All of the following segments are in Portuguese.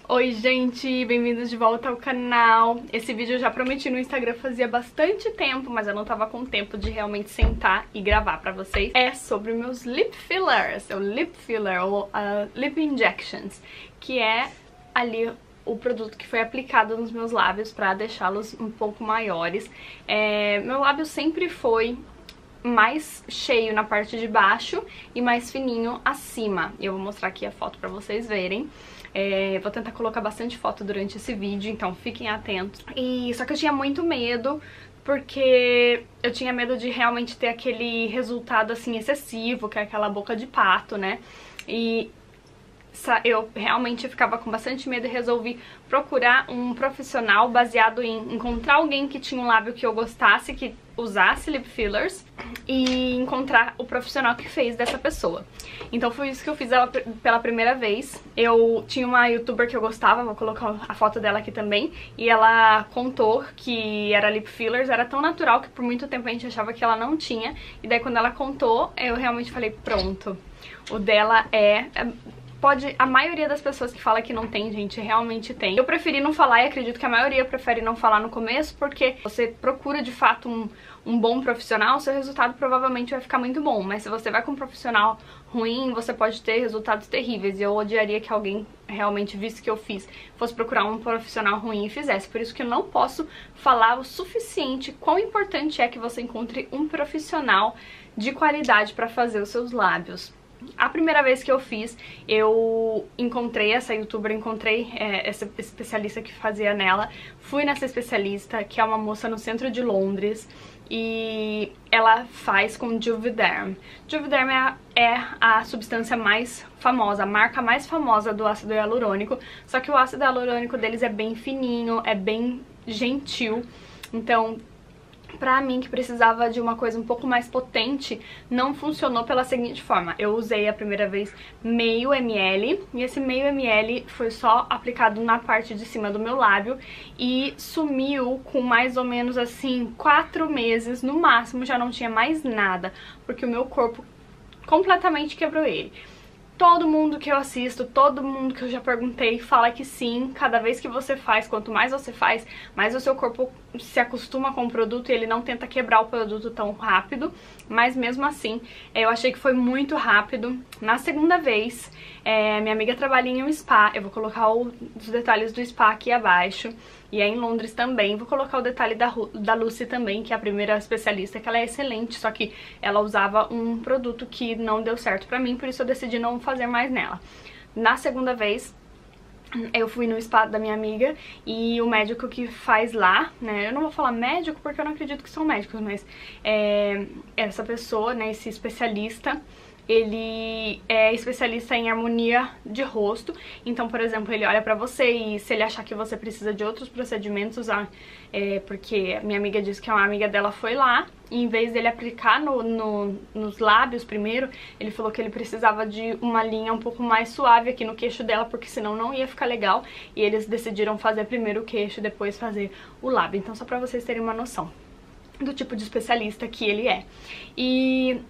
Oi gente, bem-vindos de volta ao canal. Esse vídeo eu já prometi no Instagram fazia bastante tempo, mas eu não tava com tempo de realmente sentar e gravar pra vocês. É sobre meus lip fillers, o lip filler ou lip injections, que é ali o produto que foi aplicado nos meus lábios pra deixá-los um pouco maiores. Meu lábio sempre foi mais cheio na parte de baixo e mais fininho acima. Eu vou mostrar aqui a foto pra vocês verem. Vou tentar colocar bastante foto durante esse vídeo, então fiquem atentos. Só que eu tinha muito medo, porque eu tinha medo de realmente ter aquele resultado assim excessivo, que é aquela boca de pato, né? E eu realmente ficava com bastante medo e resolvi procurar um profissional baseado em encontrar alguém que tinha um lábio que eu gostasse, que usasse lip fillers, e encontrar o profissional que fez dessa pessoa. Então foi isso que eu fiz pela primeira vez. Eu tinha uma youtuber que eu gostava, vou colocar a foto dela aqui também, e ela contou que era lip fillers, era tão natural que por muito tempo a gente achava que ela não tinha, e daí quando ela contou, eu realmente falei, pronto, o dela a maioria das pessoas que fala que não tem, gente, realmente tem. Eu preferi não falar e acredito que a maioria prefere não falar no começo, porque você procura de fato um bom profissional, seu resultado provavelmente vai ficar muito bom. Mas se você vai com um profissional ruim, você pode ter resultados terríveis. E eu odiaria que alguém realmente visse que eu fiz, fosse procurar um profissional ruim e fizesse. Por isso que eu não posso falar o suficiente quão importante é que você encontre um profissional de qualidade para fazer os seus lábios. A primeira vez que eu fiz, eu encontrei essa youtuber, essa especialista que fazia nela. Fui nessa especialista, que é uma moça no centro de Londres, e ela faz com Juvederm. Juvederm é a substância mais famosa, a marca mais famosa do ácido hialurônico, só que o ácido hialurônico deles é bem fininho, é bem gentil, então pra mim, que precisava de uma coisa um pouco mais potente, não funcionou pela seguinte forma. Eu usei a primeira vez meio ml, e esse meio ml foi só aplicado na parte de cima do meu lábio e sumiu com mais ou menos assim 4 meses, no máximo já não tinha mais nada, porque o meu corpo completamente quebrou ele. Todo mundo que eu assisto, todo mundo que eu já perguntei fala que sim, cada vez que você faz, quanto mais você faz, mais o seu corpo se acostuma com o produto e ele não tenta quebrar o produto tão rápido, mas mesmo assim, eu achei que foi muito rápido. Na segunda vez, minha amiga trabalha em um spa, eu vou colocar os detalhes do spa aqui abaixo, e é em Londres também. Vou colocar o detalhe da Lucy também, que é a primeira especialista, que ela é excelente, só que ela usava um produto que não deu certo pra mim, por isso eu decidi não fazer mais nela. Na segunda vez, eu fui no spa da minha amiga e o médico que faz lá, né, eu não vou falar médico porque eu não acredito que são médicos, mas essa pessoa, né, esse especialista, ele é especialista em harmonia de rosto. Então, por exemplo, ele olha pra você e se ele achar que você precisa de outros procedimentos, porque minha amiga disse que uma amiga dela foi lá e em vez dele aplicar nos lábios primeiro, ele falou que ele precisava de uma linha um pouco mais suave aqui no queixo dela, porque senão não ia ficar legal, e eles decidiram fazer primeiro o queixo e depois fazer o lábio. Então, só pra vocês terem uma noção do tipo de especialista que ele é. E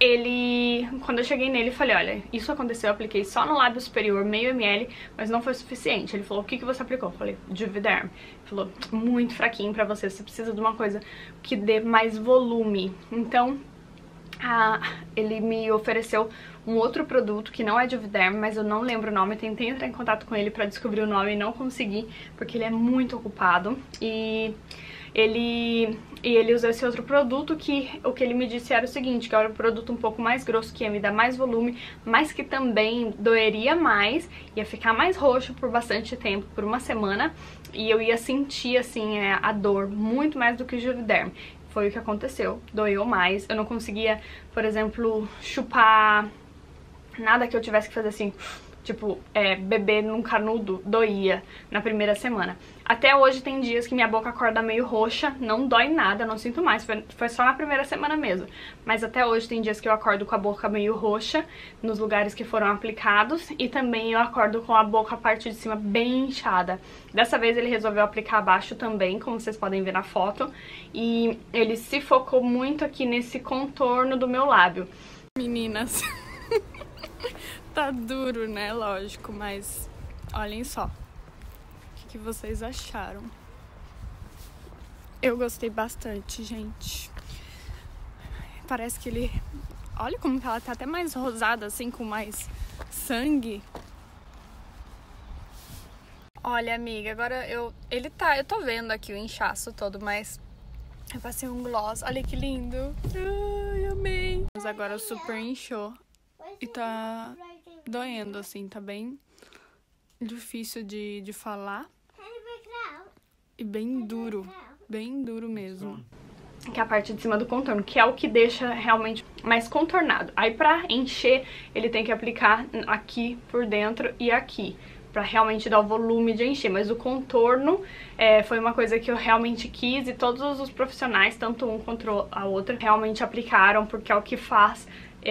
quando eu cheguei nele, eu falei, olha, isso aconteceu, eu apliquei só no lábio superior, meio ml, mas não foi suficiente. Ele falou, o que você aplicou? Eu falei, Juvederm. Ele falou, muito fraquinho pra você precisa de uma coisa que dê mais volume. Então, ele me ofereceu um outro produto que não é Juvederm, mas eu não lembro o nome. Tentei entrar em contato com ele pra descobrir o nome e não consegui, porque ele é muito ocupado. E ele usou esse outro produto que o que ele me disse era o seguinte, que era um produto um pouco mais grosso, que ia me dar mais volume, mas que também doeria mais, ia ficar mais roxo por bastante tempo, por uma semana, e eu ia sentir assim a dor muito mais do que o Juvederm. Foi o que aconteceu, doeu mais, eu não conseguia, por exemplo, chupar nada que eu tivesse que fazer assim, tipo, beber num canudo, doía na primeira semana. Até hoje tem dias que minha boca acorda meio roxa, não dói nada, não sinto mais, foi só na primeira semana mesmo. Mas até hoje tem dias que eu acordo com a boca meio roxa nos lugares que foram aplicados, e também eu acordo com a boca, a parte de cima, bem inchada. Dessa vez ele resolveu aplicar abaixo também, como vocês podem ver na foto, e ele se focou muito aqui nesse contorno do meu lábio. Meninas, tá duro, né? Lógico, mas olhem só. que vocês acharam. Eu gostei bastante, gente. Parece que ele... Olha como que ela tá até mais rosada, assim, com mais sangue. Olha, amiga, agora eu tô vendo aqui o inchaço todo, mas eu passei um gloss. Olha que lindo. Ai, amei. Mas agora super inchou e tá doendo, assim, tá bem difícil de falar e bem duro mesmo. Que é a parte de cima do contorno, que é o que deixa realmente mais contornado. Aí pra encher, ele tem que aplicar aqui por dentro e aqui, pra realmente dar o volume de encher. Mas o contorno foi uma coisa que eu realmente quis e todos os profissionais, tanto um quanto a outra, realmente aplicaram, porque é o que faz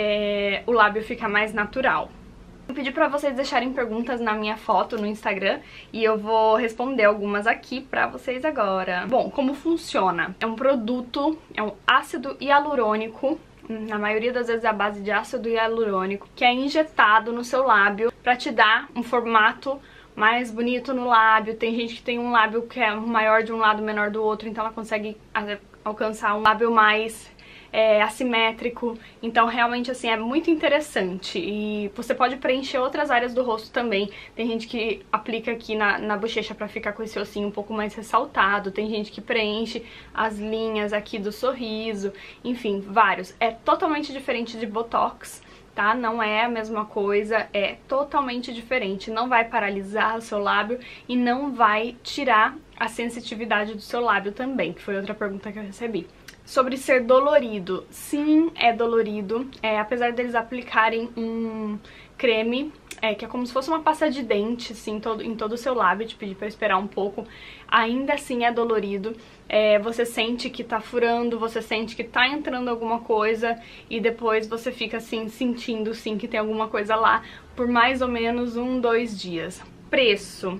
o lábio ficar mais natural. Eu pedi pra vocês deixarem perguntas na minha foto no Instagram e eu vou responder algumas aqui pra vocês agora. Bom, como funciona? É um produto, é um ácido hialurônico, na maioria das vezes é a base de ácido hialurônico, que é injetado no seu lábio pra te dar um formato mais bonito no lábio. Tem gente que tem um lábio que é maior de um lado, menor do outro, então ela consegue alcançar um lábio mais assimétrico. Então realmente assim é muito interessante e você pode preencher outras áreas do rosto também. Tem gente que aplica aqui na bochecha pra ficar com esse ossinho um pouco mais ressaltado, tem gente que preenche as linhas aqui do sorriso, enfim, vários. É totalmente diferente de Botox, tá? Não é a mesma coisa, é totalmente diferente. Não vai paralisar o seu lábio e não vai tirar a sensitividade do seu lábio também, que foi outra pergunta que eu recebi. Sobre ser dolorido, sim, é dolorido, apesar deles aplicarem um creme, que é como se fosse uma pasta de dente, assim, em todo o seu lábio, te pedir pra esperar um pouco, ainda assim é dolorido, você sente que tá furando, você sente que tá entrando alguma coisa e depois você fica assim, sentindo sim que tem alguma coisa lá por mais ou menos 1-2 dias. Preço.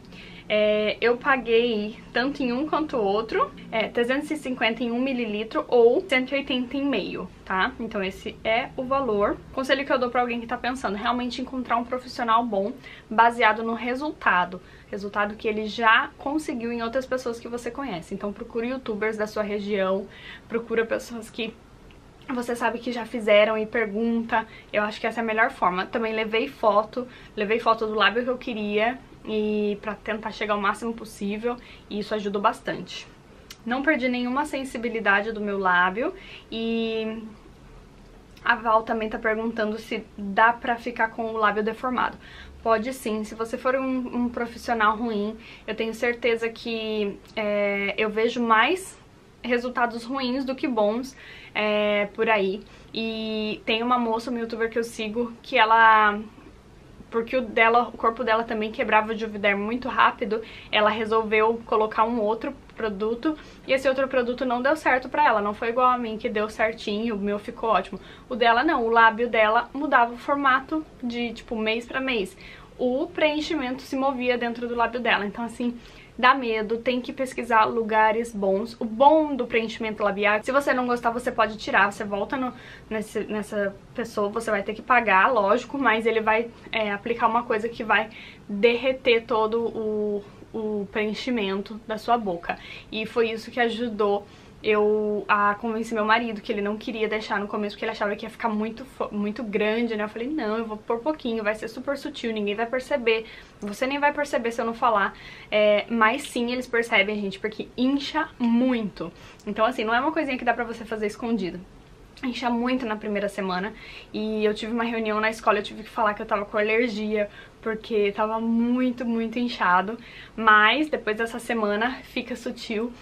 Eu paguei tanto em um quanto outro, 350 em 1 ml ou 180 em meio, tá? Então esse é o valor. Conselho que eu dou pra alguém que tá pensando, realmente encontrar um profissional bom, baseado no resultado que ele já conseguiu em outras pessoas que você conhece. Então procure youtubers da sua região, procura pessoas que você sabe que já fizeram e pergunta. Eu acho que essa é a melhor forma. Também levei foto do lábio que eu queria e pra tentar chegar ao máximo possível, e isso ajudou bastante. Não perdi nenhuma sensibilidade do meu lábio. E a Val também tá perguntando se dá pra ficar com o lábio deformado. Pode sim, se você for um profissional ruim, eu tenho certeza que eu vejo mais resultados ruins do que bons por aí. E tem uma moça, uma youtuber que eu sigo, que ela... porque o corpo dela também quebrava de uviderme muito rápido, ela resolveu colocar um outro produto, e esse outro produto não deu certo pra ela, não foi igual a mim, que deu certinho, o meu ficou ótimo. O dela não, o lábio dela mudava o formato de, tipo, mês pra mês. O preenchimento se movia dentro do lábio dela, então assim... dá medo, tem que pesquisar lugares bons. O bom do preenchimento labial, se você não gostar, você pode tirar, você volta nessa pessoa, você vai ter que pagar, lógico, mas ele vai aplicar uma coisa que vai derreter todo o preenchimento da sua boca. E foi isso que ajudou eu a convencer meu marido, que ele não queria deixar no começo, porque ele achava que ia ficar muito grande, né? Eu falei, não, eu vou pôr pouquinho, vai ser super sutil, ninguém vai perceber, você nem vai perceber se eu não falar. Mas sim, eles percebem, gente, porque incha muito. Então, assim, não é uma coisinha que dá pra você fazer escondido. Incha muito na primeira semana, e eu tive uma reunião na escola, eu tive que falar que eu tava com alergia, porque tava muito inchado, mas depois dessa semana fica sutil.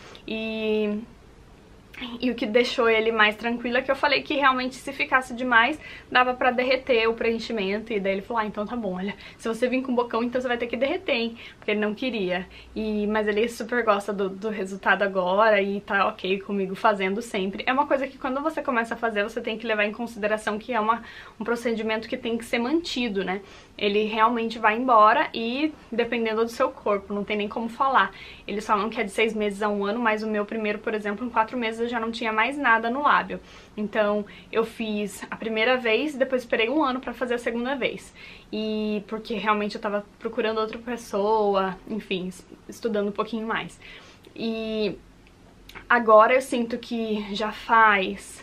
E o que deixou ele mais tranquilo é que eu falei que realmente se ficasse demais, dava pra derreter o preenchimento. E daí ele falou, então tá bom, olha, se você vir com bocão, então você vai ter que derreter, hein? Porque ele não queria. Mas ele super gosta do resultado agora e tá ok comigo fazendo sempre. É uma coisa que quando você começa a fazer, você tem que levar em consideração que é um procedimento que tem que ser mantido, né? ele realmente vai embora e dependendo do seu corpo, não tem nem como falar. Eles falam que é de 6 meses a 1 ano, mas o meu primeiro, por exemplo, em 4 meses eu já não tinha mais nada no lábio. Então eu fiz a primeira vez e depois esperei 1 ano pra fazer a segunda vez. E porque realmente eu tava procurando outra pessoa, enfim, estudando um pouquinho mais. E agora eu sinto que já faz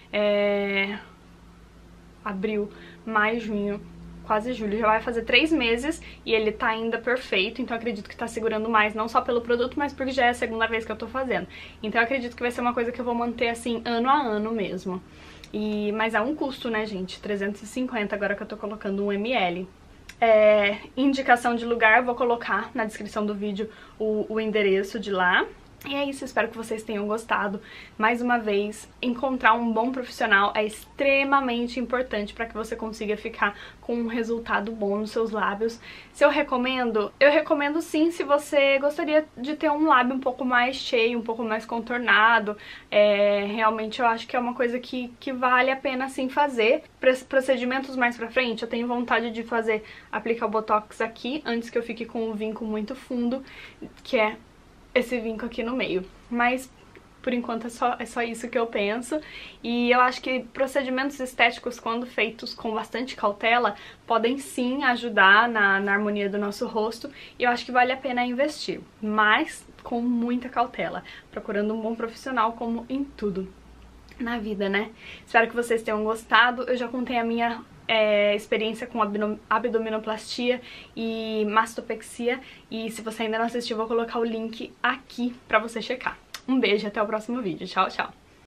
abril, maio, junho, quase julho, já vai fazer 3 meses e ele tá ainda perfeito, então eu acredito que tá segurando mais, não só pelo produto, mas porque já é a segunda vez que eu tô fazendo. Então eu acredito que vai ser uma coisa que eu vou manter assim, ano a ano mesmo. Mas é um custo, né, gente? 350 agora que eu tô colocando 1 ml. Indicação de lugar, eu vou colocar na descrição do vídeo o endereço de lá. E é isso, espero que vocês tenham gostado. Mais uma vez, encontrar um bom profissional é extremamente importante para que você consiga ficar com um resultado bom nos seus lábios. Se eu recomendo sim se você gostaria de ter um lábio um pouco mais cheio, um pouco mais contornado. Realmente eu acho que é uma coisa que vale a pena sim fazer. Procedimentos mais pra frente, eu tenho vontade de aplicar o Botox aqui, antes que eu fique com um vinco muito fundo, que é esse vinco aqui no meio, mas por enquanto é só isso que eu penso. E eu acho que procedimentos estéticos, quando feitos com bastante cautela, podem sim ajudar na harmonia do nosso rosto, e eu acho que vale a pena investir, mas com muita cautela, procurando um bom profissional, como em tudo na vida, né? Espero que vocês tenham gostado. Eu já contei a minha experiência com abdominoplastia e mastopexia, e se você ainda não assistiu, vou colocar o link aqui pra você checar. Um beijo e até o próximo vídeo. Tchau, tchau!